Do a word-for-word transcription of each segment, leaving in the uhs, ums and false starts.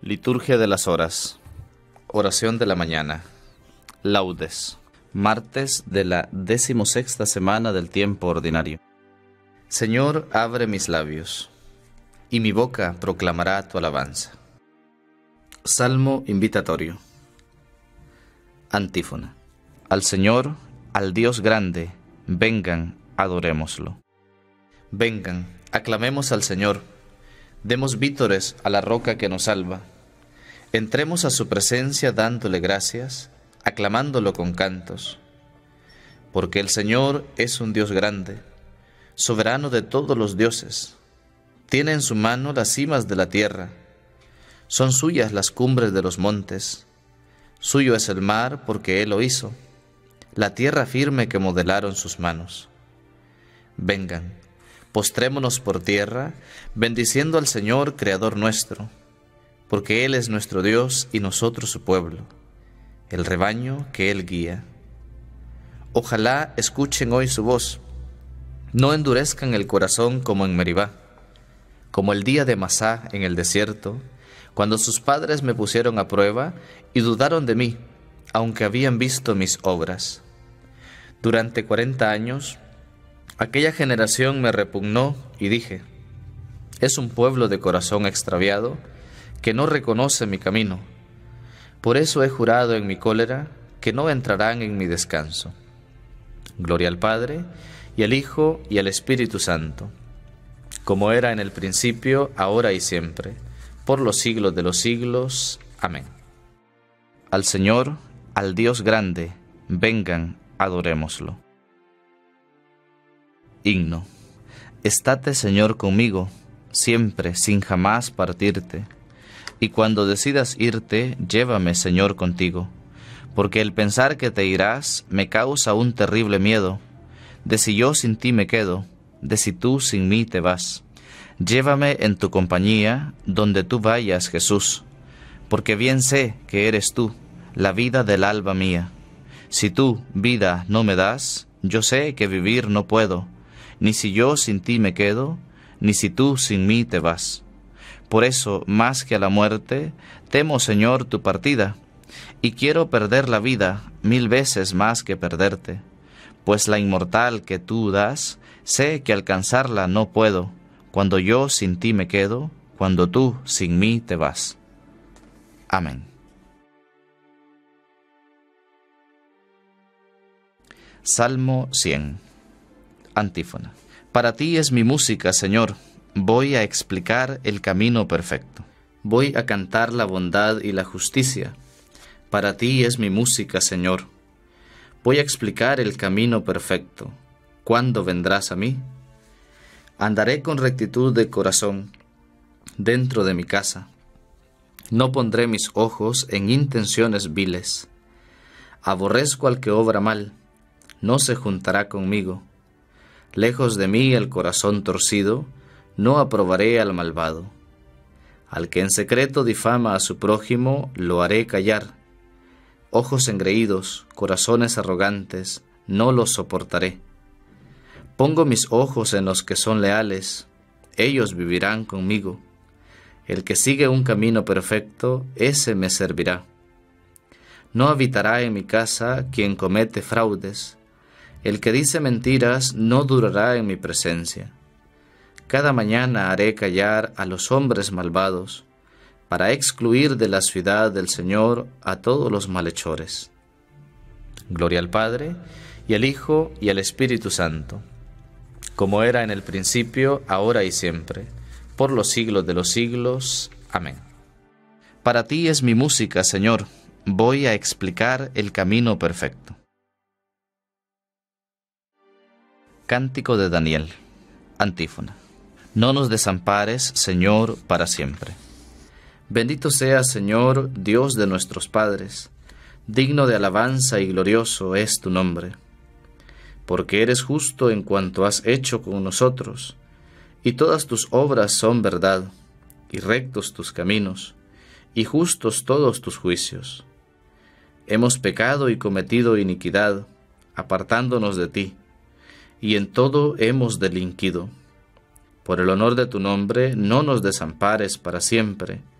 Liturgia de las horas. Oración de la mañana. Laudes. Martes de la decimosexta semana del tiempo ordinario. Señor, abre mis labios, y mi boca proclamará tu alabanza. Salmo invitatorio. Antífona. Al Señor, al Dios grande, vengan, adorémoslo. Vengan, aclamemos al Señor, demos vítores a la roca que nos salva. Entremos a su presencia dándole gracias, aclamándolo con cantos. Porque el Señor es un Dios grande, soberano de todos los dioses. Tiene en su mano las cimas de la tierra. Son suyas las cumbres de los montes. Suyo es el mar porque Él lo hizo, la tierra firme que modelaron sus manos. Vengan, postrémonos por tierra, bendiciendo al Señor, Creador nuestro, porque Él es nuestro Dios y nosotros su pueblo, el rebaño que Él guía. Ojalá escuchen hoy su voz, no endurezcan el corazón como en Meribá, como el día de Masá en el desierto, cuando sus padres me pusieron a prueba y dudaron de mí, aunque habían visto mis obras. Durante cuarenta años, aquella generación me repugnó y dije, es un pueblo de corazón extraviado que no reconoce mi camino. Por eso he jurado en mi cólera que no entrarán en mi descanso. Gloria al Padre, y al Hijo, y al Espíritu Santo, como era en el principio, ahora y siempre, por los siglos de los siglos. Amén. Al Señor, al Dios grande, vengan, adorémoslo. Himno. Estate, Señor, conmigo, siempre, sin jamás partirte. Y cuando decidas irte, llévame, Señor, contigo. Porque el pensar que te irás me causa un terrible miedo, de si yo sin ti me quedo, de si tú sin mí te vas. Llévame en tu compañía, donde tú vayas, Jesús, porque bien sé que eres tú, la vida del alma mía. Si tú, vida, no me das, yo sé que vivir no puedo, ni si yo sin ti me quedo, ni si tú sin mí te vas. Por eso, más que a la muerte, temo, Señor, tu partida, y quiero perder la vida mil veces más que perderte, pues la inmortal que tú das, sé que alcanzarla no puedo, cuando yo sin ti me quedo, cuando tú sin mí te vas. Amén. Salmo cien. Antífona. Para ti es mi música, Señor. Voy a explicar el camino perfecto. Voy a cantar la bondad y la justicia. Para ti es mi música, Señor. Voy a explicar el camino perfecto. ¿Cuándo vendrás a mí? Andaré con rectitud de corazón dentro de mi casa. No pondré mis ojos en intenciones viles. Aborrezco al que obra mal. No se juntará conmigo. Lejos de mí el corazón torcido, no aprobaré al malvado. Al que en secreto difama a su prójimo, lo haré callar. Ojos engreídos, corazones arrogantes, no los soportaré. Pongo mis ojos en los que son leales, ellos vivirán conmigo. El que sigue un camino perfecto, ese me servirá. No habitará en mi casa quien comete fraudes. El que dice mentiras no durará en mi presencia. Cada mañana haré callar a los hombres malvados, para excluir de la ciudad del Señor a todos los malhechores. Gloria al Padre, y al Hijo, y al Espíritu Santo, como era en el principio, ahora y siempre, por los siglos de los siglos. Amén. Para ti es mi música, Señor. Voy a explicar el camino perfecto. Cántico de Daniel. Antífona. No nos desampares, Señor, para siempre. Bendito seas, Señor, Dios de nuestros padres. Digno de alabanza y glorioso es tu nombre. Porque eres justo en cuanto has hecho con nosotros, y todas tus obras son verdad, y rectos tus caminos, y justos todos tus juicios. Hemos pecado y cometido iniquidad, apartándonos de ti, y en todo hemos delinquido. Por el honor de tu nombre, no nos desampares para siempre.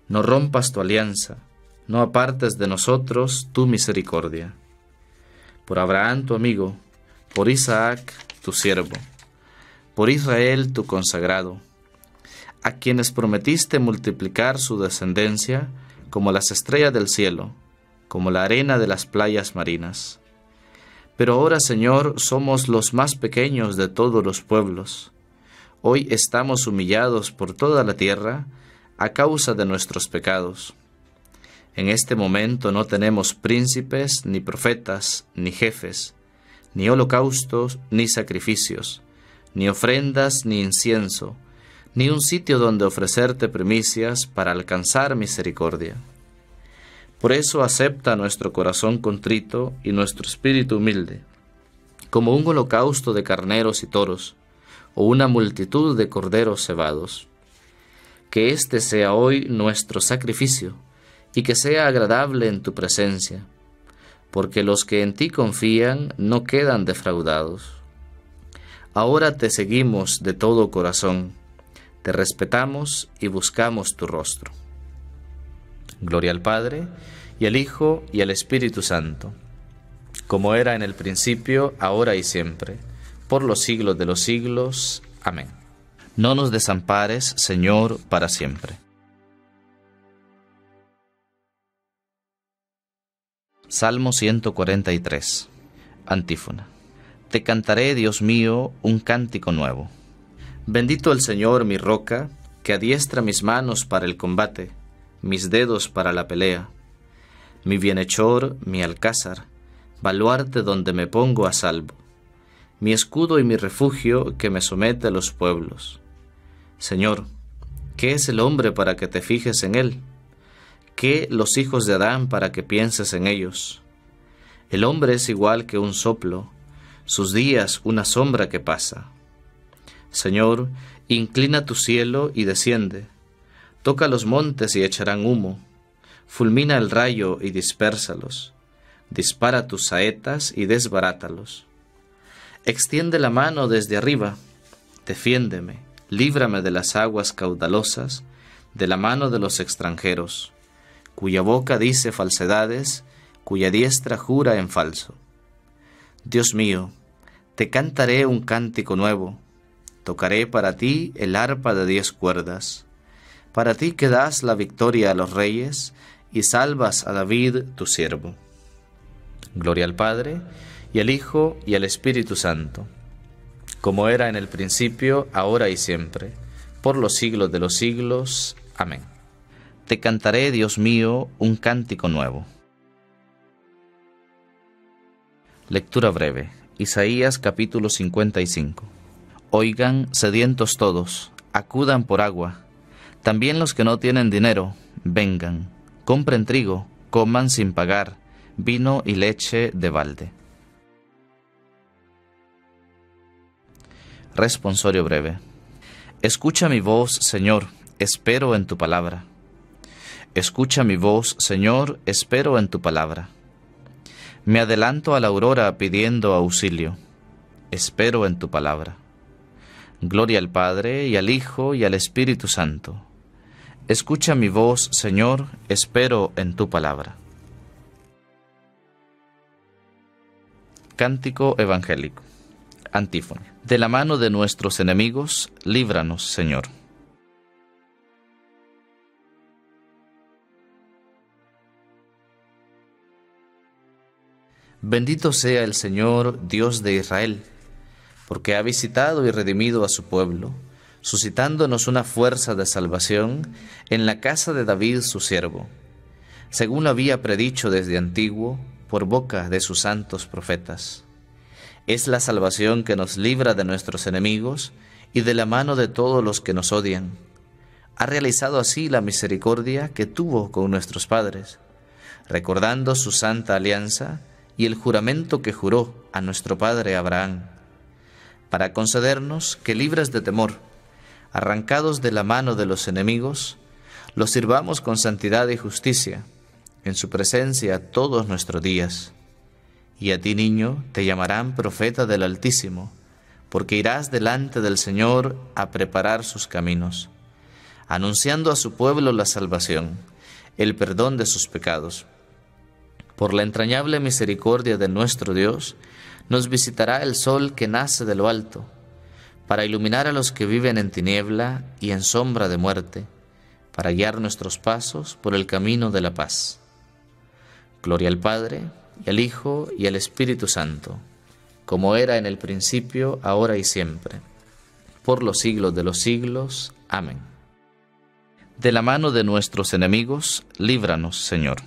No rompas tu alianza, no apartes de nosotros tu misericordia. Por Abraham tu amigo, por Isaac tu siervo, por Israel tu consagrado, a quienes prometiste multiplicar su descendencia como las estrellas del cielo, como la arena de las playas marinas. Pero ahora, Señor, somos los más pequeños de todos los pueblos. Hoy estamos humillados por toda la tierra a causa de nuestros pecados. En este momento no tenemos príncipes, ni profetas, ni jefes, ni holocaustos, ni sacrificios, ni ofrendas, ni incienso, ni un sitio donde ofrecerte primicias para alcanzar misericordia. Por eso acepta nuestro corazón contrito y nuestro espíritu humilde, como un holocausto de carneros y toros, o una multitud de corderos cebados. Que este sea hoy nuestro sacrificio, y que sea agradable en tu presencia, porque los que en ti confían no quedan defraudados. Ahora te seguimos de todo corazón, te respetamos y buscamos tu rostro. Gloria al Padre, y al Hijo, y al Espíritu Santo, como era en el principio, ahora y siempre, por los siglos de los siglos. Amén. No nos desampares, Señor, para siempre. Salmo ciento cuarenta y tres. Antífona. Te cantaré, Dios mío, un cántico nuevo. Bendito el Señor, mi roca, que adiestra mis manos para el combate, mis dedos para la pelea. Mi bienhechor, mi alcázar, baluarte donde me pongo a salvo. Mi escudo y mi refugio que me somete a los pueblos. Señor, ¿qué es el hombre para que te fijes en él? ¿Qué los hijos de Adán para que pienses en ellos? El hombre es igual que un soplo, sus días una sombra que pasa. Señor, inclina tu cielo y desciende. Toca los montes y echarán humo. Fulmina el rayo y dispérsalos. Dispara tus saetas y desbarátalos. Extiende la mano desde arriba. Defiéndeme, líbrame de las aguas caudalosas, de la mano de los extranjeros, cuya boca dice falsedades, cuya diestra jura en falso. Dios mío, te cantaré un cántico nuevo. Tocaré para ti el arpa de diez cuerdas. Para ti que das la victoria a los reyes y salvas a David tu siervo. Gloria al Padre, y al Hijo, y al Espíritu Santo, como era en el principio, ahora y siempre, por los siglos de los siglos. Amén. Te cantaré, Dios mío, un cántico nuevo. Lectura breve. Isaías capítulo cincuenta y cinco. Oigan, sedientos todos, acudan por agua. También los que no tienen dinero, vengan. Compren trigo, coman sin pagar, vino y leche de balde. Responsorio breve. Escucha mi voz, Señor, espero en tu palabra. Escucha mi voz, Señor, espero en tu palabra. Me adelanto a la aurora pidiendo auxilio. Espero en tu palabra. Gloria al Padre, y al Hijo, y al Espíritu Santo. Escucha mi voz, Señor, espero en tu palabra. Cántico evangélico. Antífona. De la mano de nuestros enemigos, líbranos, Señor. Bendito sea el Señor, Dios de Israel, porque ha visitado y redimido a su pueblo, suscitándonos una fuerza de salvación en la casa de David su siervo, según lo había predicho desde antiguo por boca de sus santos profetas. Es la salvación que nos libra de nuestros enemigos y de la mano de todos los que nos odian. Ha realizado así la misericordia que tuvo con nuestros padres, recordando su santa alianza y el juramento que juró a nuestro padre Abraham, para concedernos que, libres de temor, arrancados de la mano de los enemigos, los sirvamos con santidad y justicia, en su presencia todos nuestros días. Y a ti, niño, te llamarán profeta del Altísimo, porque irás delante del Señor a preparar sus caminos, anunciando a su pueblo la salvación, el perdón de sus pecados. Por la entrañable misericordia de nuestro Dios, nos visitará el sol que nace de lo alto, para iluminar a los que viven en tiniebla y en sombra de muerte, para guiar nuestros pasos por el camino de la paz. Gloria al Padre, y al Hijo, y al Espíritu Santo, como era en el principio, ahora y siempre, por los siglos de los siglos. Amén. De la mano de nuestros enemigos, líbranos, Señor.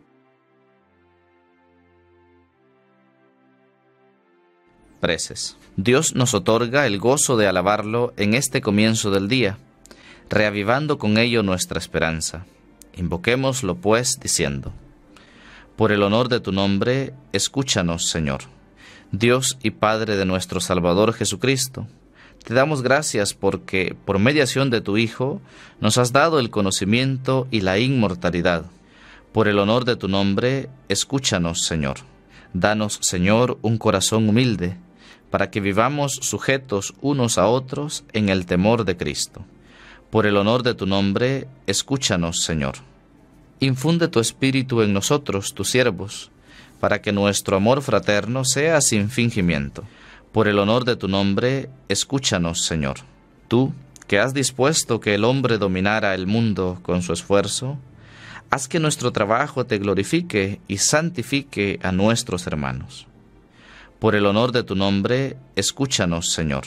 Preces. Dios nos otorga el gozo de alabarlo en este comienzo del día, reavivando con ello nuestra esperanza. Invoquémoslo, pues, diciendo: por el honor de tu nombre, escúchanos, Señor. Dios y Padre de nuestro Salvador Jesucristo, te damos gracias porque, por mediación de tu Hijo, nos has dado el conocimiento y la inmortalidad. Por el honor de tu nombre, escúchanos, Señor. Danos, Señor, un corazón humilde, para que vivamos sujetos unos a otros en el temor de Cristo. Por el honor de tu nombre, escúchanos, Señor. Infunde tu espíritu en nosotros, tus siervos, para que nuestro amor fraterno sea sin fingimiento. Por el honor de tu nombre, escúchanos, Señor. Tú, que has dispuesto que el hombre dominara el mundo con su esfuerzo, haz que nuestro trabajo te glorifique y santifique a nuestros hermanos. Por el honor de tu nombre, escúchanos, Señor.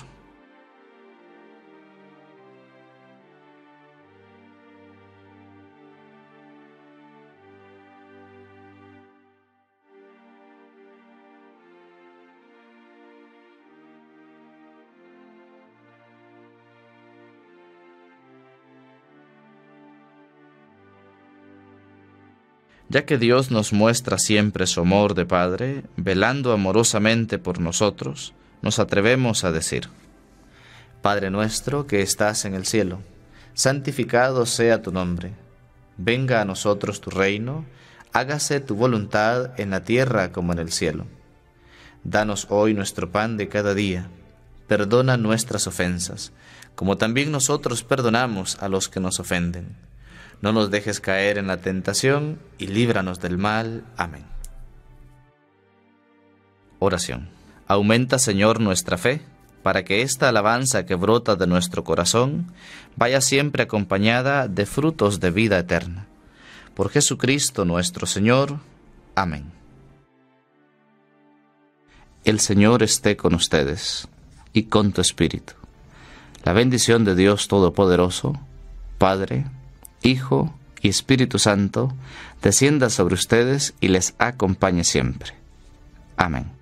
Ya que Dios nos muestra siempre su amor de Padre, velando amorosamente por nosotros, nos atrevemos a decir: Padre nuestro que estás en el cielo, santificado sea tu nombre. Venga a nosotros tu reino, hágase tu voluntad en la tierra como en el cielo. Danos hoy nuestro pan de cada día. Perdona nuestras ofensas, como también nosotros perdonamos a los que nos ofenden. No nos dejes caer en la tentación, y líbranos del mal. Amén. Oración. Aumenta, Señor, nuestra fe, para que esta alabanza que brota de nuestro corazón vaya siempre acompañada de frutos de vida eterna. Por Jesucristo nuestro Señor. Amén. El Señor esté con ustedes, y con tu espíritu. La bendición de Dios Todopoderoso, Padre, Hijo y Espíritu Santo, descienda sobre ustedes y les acompañe siempre. Amén.